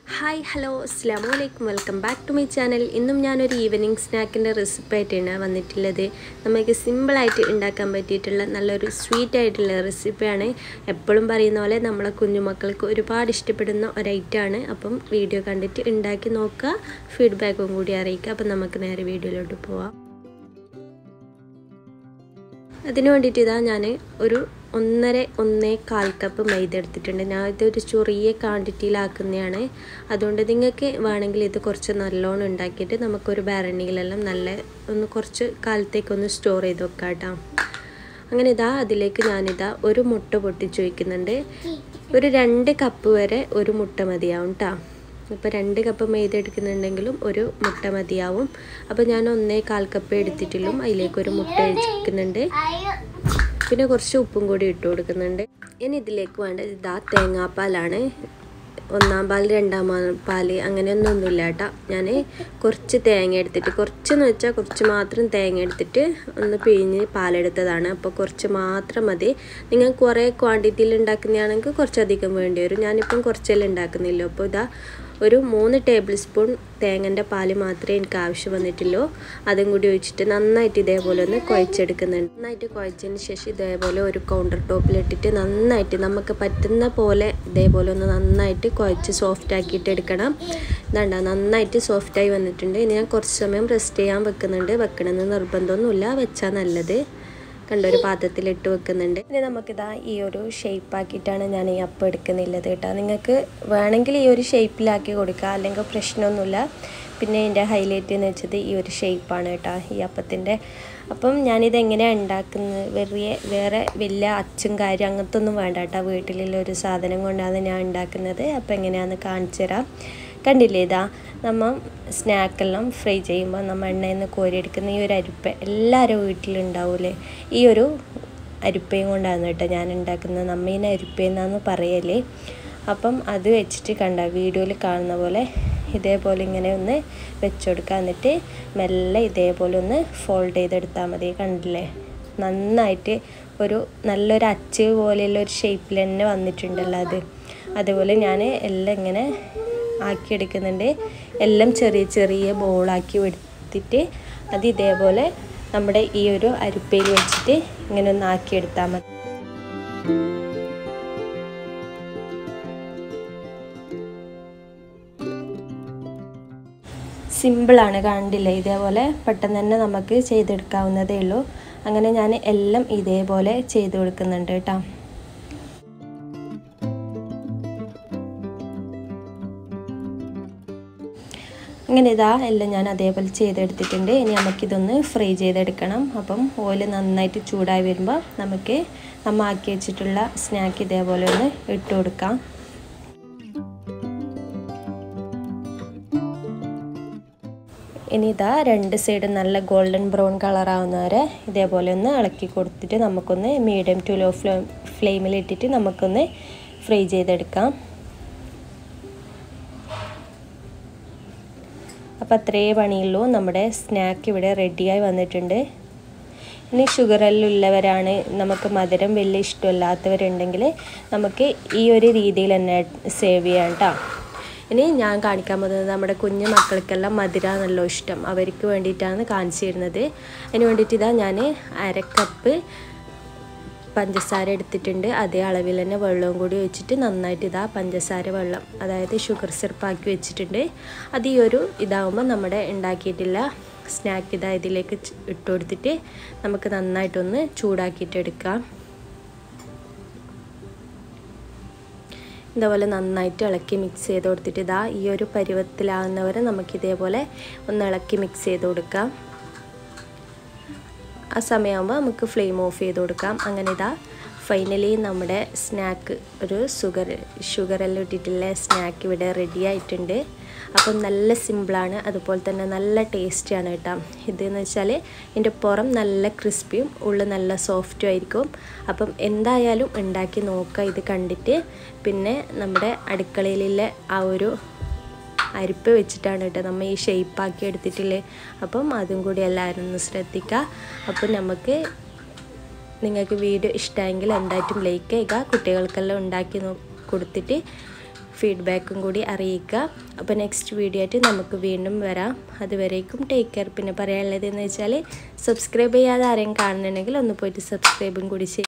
Hi hello അസ്സലാമു അലൈക്കും welcome back to my channel. ഇന്നും ഞാനൊരു ഈവനിങ് സ്നാക്കിൻ്റെ റെസിപ്പി ആയിട്ടാണ് വന്നിട്ടുള്ളത്. നമുക്ക് സിമ്പിളായിട്ട് ഉണ്ടാക്കാൻ പറ്റിയിട്ടുള്ള നല്ലൊരു സ്വീറ്റ് ആയിട്ടുള്ള റെസിപ്പിയാണ്. എപ്പോഴും പറയുന്ന പോലെ നമ്മളെ കുഞ്ഞുമക്കൾക്ക് ഒരുപാട് ഇഷ്ടപ്പെടുന്ന ഒരു ഐറ്റമാണ്. അപ്പം വീഡിയോ കണ്ടിട്ട് ഉണ്ടാക്കി നോക്കുക, ഫീഡ്ബാക്കും കൂടി അറിയിക്കുക. അപ്പം നമുക്ക് നേരെ വീഡിയോയിലോട്ട് പോവാം. അതിന് വേണ്ടിയിട്ട് ഇതാ ഞാൻ ഒരു 1.5 കപ്പ് മൈദ എടുത്തിട്ടുണ്ട്. ഞാൻ ഇതൊരു ചെറിയ ക്വാണ്ടിറ്റിയിലാക്കുന്നതാണ്. അതുകൊണ്ട് നിങ്ങൾക്ക് വേണമെങ്കിൽ ഇത് കുറച്ച് നല്ലോണം ഉണ്ടാക്കിയിട്ട് നമുക്കൊരു ഭരണിയിലെല്ലാം ഒന്ന് കുറച്ച് കാലത്തേക്കൊന്ന് സ്റ്റോർ ചെയ്ത് വെക്കാം കേട്ടോ. അങ്ങനെ അതിലേക്ക് ഞാനിതാ ഒരു മുട്ട പൊട്ടിച്ച് വയ്ക്കുന്നുണ്ട്. ഒരു 2 കപ്പ് വരെ ഒരു മുട്ട മതിയാവും കേട്ടോ. ഇപ്പോൾ 2 കപ്പ് മൈദ എടുക്കുന്നുണ്ടെങ്കിലും ഒരു മുട്ട മതിയാവും. അപ്പോൾ ഞാൻ 1.25 കപ്പ് എടുത്തിട്ടുള്ളൂ. അതിലേക്കൊരു മുട്ട ഒഴിക്കുന്നുണ്ട്. പിന്നെ കുറച്ച് ഉപ്പും കൂടി ഇട്ട് കൊടുക്കുന്നുണ്ട്. ഇനി ഇതിലേക്ക് വേണ്ടത് തേങ്ങാപ്പാലാണ്. 1-ാം പാൽ 2-ാം പാൽ അങ്ങനെയൊന്നുമില്ല കേട്ടോ. ഞാൻ കുറച്ച് തേങ്ങ എടുത്തിട്ട്, കുറച്ചെന്ന് വെച്ചാൽ കുറച്ച് മാത്രം തേങ്ങ എടുത്തിട്ട് ഒന്ന് പിഴിഞ്ഞ് പാലെടുത്തതാണ്. അപ്പോൾ കുറച്ച് മാത്രം മതി. നിങ്ങൾ കുറേ ക്വാണ്ടിറ്റിയിൽ ഉണ്ടാക്കുന്നതാണെങ്കിൽ കുറച്ചധികം വേണ്ടി വരും. ഞാനിപ്പം കുറച്ചെല്ലാം ഉണ്ടാക്കുന്നില്ല. അപ്പോൾ ഒരു 3 ടേബിൾ സ്പൂൺ തേങ്ങൻ്റെ പാല് മാത്രമേ എനിക്ക് ആവശ്യം വന്നിട്ടുള്ളൂ. അതും കൂടി ഒഴിച്ചിട്ട് നന്നായിട്ട് ഇതേപോലെ ഒന്ന് കുഴച്ചെടുക്കുന്നുണ്ട്. നന്നായിട്ട് കുഴച്ചതിന് ശേഷം ഇതേപോലെ ഒരു കൗണ്ടർ ടോപ്പിലിട്ടിട്ട് നന്നായിട്ട് നമുക്ക് പറ്റുന്ന പോലെ ഇതേപോലെ ഒന്ന് നന്നായിട്ട് കുഴച്ച് സോഫ്റ്റ് ആക്കിയിട്ട് എടുക്കണം. ഇതാണ്ട നന്നായിട്ട് സോഫ്റ്റായി വന്നിട്ടുണ്ട്. ഇനി ഞാൻ കുറച്ച് സമയം റെസ്റ്റ് ചെയ്യാൻ വെക്കുന്നുണ്ട്. വെക്കണമെന്ന് നിർബന്ധമൊന്നുമില്ല, വെച്ചാൽ നല്ലത്. കണ്ടൊരു പാത്രത്തിലിട്ട് വെക്കുന്നുണ്ട്. ഇനി നമുക്കിതാ ഈ ഒരു ഷേപ്പാക്കിയിട്ടാണ് ഞാൻ ഈ അപ്പം എടുക്കുന്നില്ലത് കേട്ടോ. നിങ്ങൾക്ക് വേണമെങ്കിൽ ഈ ഒരു ഷേപ്പിലാക്കി കൊടുക്കുക, അല്ലെങ്കിൽ പ്രശ്നമൊന്നുമില്ല. പിന്നെ ഇതിൻ്റെ ഹൈലൈറ്റ് എന്ന് വെച്ചത് ഈ ഒരു ഷേപ്പാണ് കേട്ടോ ഈ അപ്പത്തിൻ്റെ. അപ്പം ഞാനിതെങ്ങനെയാണ് ഉണ്ടാക്കുന്നത്, വേറെ വലിയ അച്ചും കാര്യം അങ്ങനത്തെ ഒന്നും വേണ്ട കേട്ടോ. വീട്ടിലുള്ള ഒരു സാധനം കൊണ്ടാണ് ഞാൻ ഉണ്ടാക്കുന്നത്. അപ്പം എങ്ങനെയാണെന്ന് കാണിച്ചു തരാം. കണ്ടില്ലേ, നമ്മൾ സ്നാക്കെല്ലാം ഫ്രൈ ചെയ്യുമ്പോൾ നമ്മൾ എണ്ണയിൽ നിന്ന് കോരിയെടുക്കുന്ന ഈ ഒരു അരിപ്പ എല്ലാവരും വീട്ടിലുണ്ടാവില്ലേ. ഈ ഒരു അരിപ്പയും കൊണ്ടാണ് കേട്ടോ ഞാൻ ഉണ്ടാക്കുന്നത്. നമ്മീനെ അരിപ്പയെന്നാന്ന് പറയല്ലേ. അപ്പം അത് വെച്ചിട്ട് കണ്ട വീഡിയോയിൽ കാണുന്ന പോലെ ഇതേപോലെ ഇങ്ങനെ ഒന്ന് വെച്ചുകൊടുക്കുക. എന്നിട്ട് മെല്ലെ ഇതേപോലെ ഒന്ന് ഫോൾഡ് ചെയ്തെടുത്താൽ മതി. കണ്ടില്ലേ, നന്നായിട്ട് നല്ലൊരു അച്ച് പോലെയുള്ള ഒരു ഷേപ്പിൽ തന്നെ വന്നിട്ടുണ്ടല്ലോ. അതുപോലെ ഞാൻ എല്ലാം ഇങ്ങനെ ആക്കിയെടുക്കുന്നുണ്ട്. എല്ലാം ചെറിയ ചെറിയ ബോളാക്കി എടുത്തിട്ട് അത് ഇതേപോലെ നമ്മുടെ ഈ ഒരു അരിപ്പയിൽ വെച്ചിട്ട് ഇങ്ങനെ ഒന്ന് ആക്കിയെടുത്താൽ മതി. സിമ്പിളാണ്, കണ്ടില്ലേ. ഇതേപോലെ പെട്ടെന്ന് തന്നെ നമുക്ക് ചെയ്തെടുക്കാവുന്നതേ ഉള്ളൂ. അങ്ങനെ ഞാൻ എല്ലാം ഇതേപോലെ ചെയ്ത് കൊടുക്കുന്നുണ്ട് കേട്ടോ. അങ്ങനെ എല്ലാം ഞാൻ അതേപോലെ ചെയ്തെടുത്തിട്ടുണ്ട്. ഇനി നമുക്കിതൊന്ന് ഫ്രൈ ചെയ്തെടുക്കണം. അപ്പം ഓയിൽ നന്നായിട്ട് ചൂടായി വരുമ്പോൾ നമ്മൾ ആക്കി വെച്ചിട്ടുള്ള സ്നാക്ക് ഇതേപോലെ ഒന്ന് ഇട്ട് കൊടുക്കാം. ഇനി 2 സൈഡും നല്ല ഗോൾഡൻ ബ്രൗൺ കളറാവുന്നവരെ ഇതേപോലെ ഒന്ന് ഇളക്കി കൊടുത്തിട്ട് നമുക്കൊന്ന് മീഡിയം ടു ലോ ഫ്ലെയിമിലിട്ടിട്ട് നമുക്കൊന്ന് ഫ്രൈ ചെയ്തെടുക്കാം. അപ്പോൾ അത്രയേ പണിയുള്ളൂ. നമ്മുടെ സ്നാക്ക് ഇവിടെ റെഡിയായി വന്നിട്ടുണ്ട്. ഇനി ഷുഗറെല്ലാം ഉള്ളവരാണ്, നമുക്ക് മധുരം വലിയ ഇഷ്ടമില്ലാത്തവരുണ്ടെങ്കിൽ നമുക്ക് ഈ ഒരു രീതിയിൽ തന്നെ സേവ് ചെയ്യാം കേട്ടോ. ഇനി ഞാൻ കാണിക്കാൻ പോകുന്നത് നമ്മുടെ കുഞ്ഞു മക്കൾക്കെല്ലാം മധുരം നല്ല ഇഷ്ടം, അവർക്ക് വേണ്ടിയിട്ടാണ് കാണിച്ചു തരുന്നത്. അതിന് വേണ്ടിയിട്ട് ഞാൻ 1/2 കപ്പ് പഞ്ചസാര എടുത്തിട്ടുണ്ട്. അതേ അളവിൽ തന്നെ വെള്ളവും കൂടി വെച്ചിട്ട് നന്നായിട്ട് പഞ്ചസാര വെള്ളം, അതായത് ഷുഗർ സിറപ്പാക്കി വെച്ചിട്ടുണ്ട്. അത് ഈ ഒരു ഇതാവുമ്പോൾ നമ്മുടെ ഉണ്ടാക്കിയിട്ടുള്ള സ്നാക്ക് ഇതിലേക്ക് ഇട്ട് കൊടുത്തിട്ട് നമുക്ക് നന്നായിട്ടൊന്ന് ചൂടാക്കിയിട്ട് എടുക്കാം. ഇതേപോലെ നന്നായിട്ട് ഇളക്കി മിക്സ് ചെയ്ത് കൊടുത്തിട്ട് ഈ ഒരു പരുവത്തിലാവുന്നവരെ നമുക്കിതേപോലെ ഒന്ന് ഇളക്കി മിക്സ് ചെയ്ത് കൊടുക്കാം. ആ സമയമാകുമ്പോൾ നമുക്ക് ഫ്ലെയിം ഓഫ് ചെയ്ത് കൊടുക്കാം. അങ്ങനെ ഫൈനലി നമ്മുടെ സ്നാക്ക് ഒരു ഷുഗറെല്ലാം ഇട്ടിട്ടുള്ള സ്നാക്ക് ഇവിടെ റെഡി ആയിട്ടുണ്ട്. അപ്പം നല്ല സിമ്പിളാണ്, അതുപോലെ തന്നെ നല്ല ടേസ്റ്റിയാണ് കേട്ടോ. ഇതെന്ന് വെച്ചാൽ ഇതിൻ്റെ പുറം നല്ല ക്രിസ്പിയും ഉള്ളിൽ നല്ല സോഫ്റ്റും ആയിരിക്കും. അപ്പം എന്തായാലും ഉണ്ടാക്കി നോക്കുക ഇത് കണ്ടിട്ട്. പിന്നെ നമ്മുടെ അടുക്കളയിലുള്ള ആ ഒരു അരിപ്പ വെച്ചിട്ടാണ് കേട്ടോ നമ്മൾ ഈ ഷേപ്പാക്കി എടുത്തിട്ടില്ലേ. അപ്പം അതും കൂടി എല്ലാവരും ഒന്ന് ശ്രദ്ധിക്കുക. അപ്പം നിങ്ങൾക്ക് വീഡിയോ ഇഷ്ടമെങ്കിൽ എന്തായിട്ടും ലൈക്ക് ചെയ്യുക. കുട്ടികൾക്കെല്ലാം ഉണ്ടാക്കി കൊടുത്തിട്ട് ഫീഡ്ബാക്കും കൂടി അറിയിക്കുക. അപ്പോൾ നെക്സ്റ്റ് വീഡിയോ ആയിട്ട് നമുക്ക് വീണ്ടും വരാം. അതുവരേക്കും ടേക്ക് കെയർ. പിന്നെ പറയാനുള്ളതെന്ന് വെച്ചാൽ സബ്സ്ക്രൈബ് ചെയ്യാതെ ആരെയും കാണുന്നുണ്ടെങ്കിൽ ഒന്ന് പോയിട്ട് സബ്സ്ക്രൈബും കൂടി